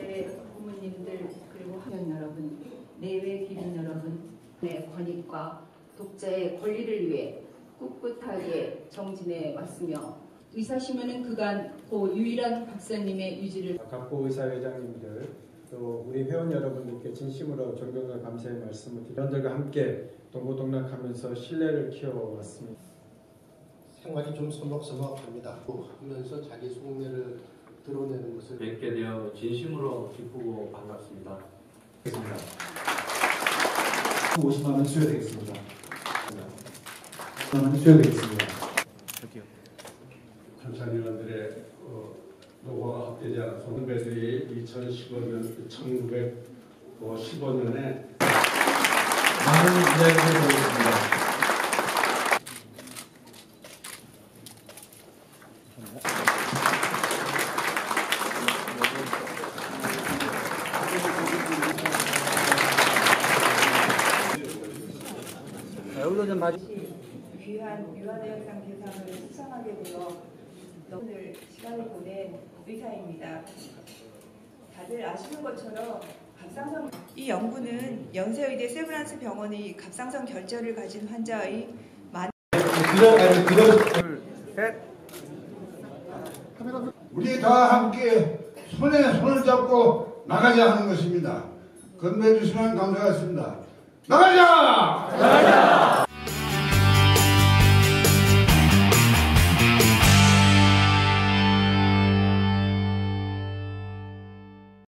의대 부모님들 그리고 학연 여러분, 내외 기린 여러분의 권익과 독자의 권리를 위해 꿋꿋하게 정진해 왔으며 의사심은 그간 고 유일한 박사님의 유지를 각고 의사회장님들 또 우리 회원 여러분들께 진심으로 존경과 감사의 말씀을 회원들과 함께 동고동락하면서 신뢰를 키워왔습니다. 생활이 좀 서먹서먹합니다. 하면서 자기 속내를 드러내는 것을 뵙게 되어 진심으로 기쁘고 반갑습니다. 50만 원 수여되겠습니다. 50만 원 수여되겠습니다. 감사위원들의 노고가 헛되지 않아서 선배들이 2015년, 1915년에 많은 이야기를 드리겠습니다. 귀한 유아대학상 대상을 수상하게 되어 오늘 시간을 보낸 의사입니다. 다들 아시는 것처럼 갑상선 이 연구는 연세의대 세브란스 병원의 갑상선 결절을 가진 환자의 우리 다 함께 손에 손을 잡고 나가자 하는 것입니다. 건배해 주시면 감사하겠습니다. 나가자! 나가자!